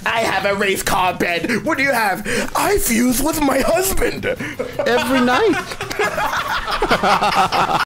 I have a race car bed. What do you have? I fuse with my husband. Every night.